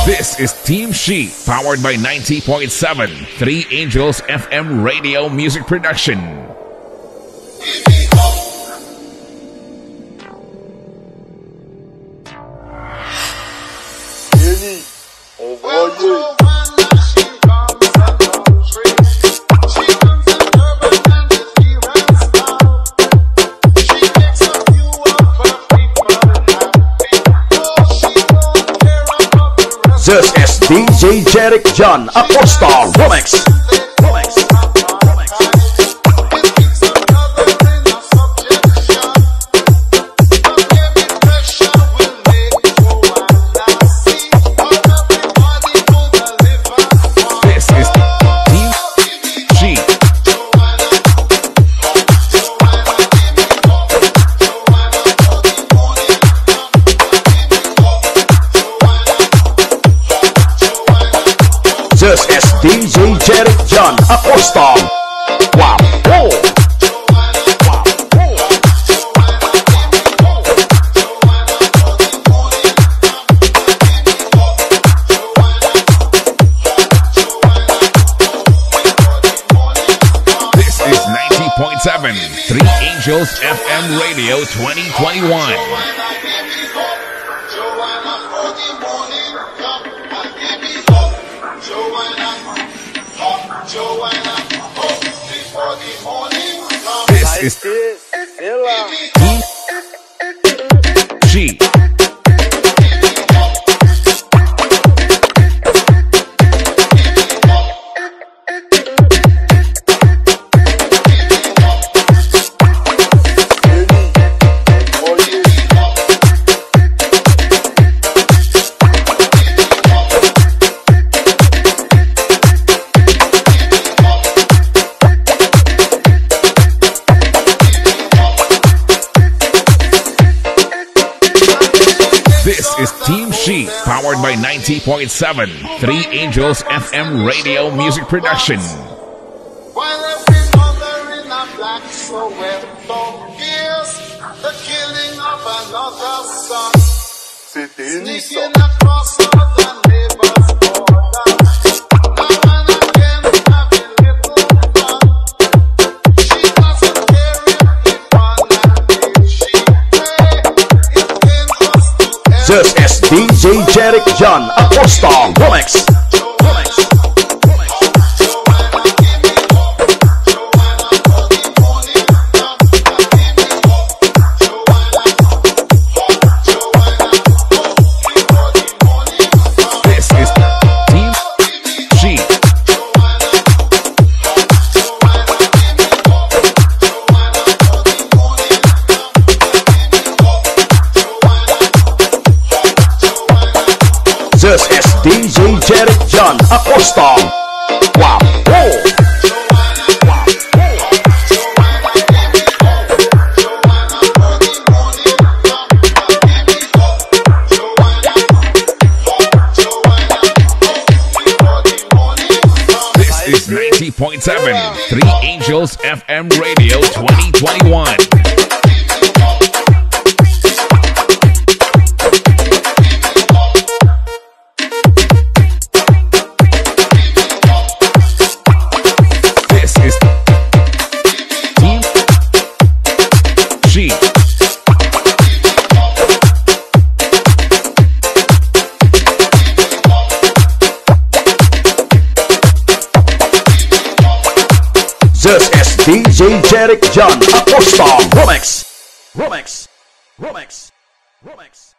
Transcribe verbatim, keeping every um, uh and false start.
This is Team She, powered by ninety point seven, Three Angels F M Radio Music Production. This is D J Jerick John Acosta Remix. Remix. This is Team She. This is D J Jerick John Acosta. Wow. Oh. Wow. This is ninety point seven, Three Angels F M Radio twenty twenty-one. This is Team She. This is Team She, powered by ninety point seven, Three Angels F M Radio Music Production. While every mother in a black Soweto hears the killing of another son, sneaking across other neighbors' borders. Now and again having little fun. She doesn't care if the fun and if she pray. It pains us to end. This is D J Jerick John Acosta Remix. Remix. This is Team She. This is D J Jerick John Acosta. Wow. Oh. Wow. This is ninety point seven, Three Angels F M Radio twenty twenty-one. This is Team She. This is D J Jerick John Acosta Remix. Remix. Remix. Remix.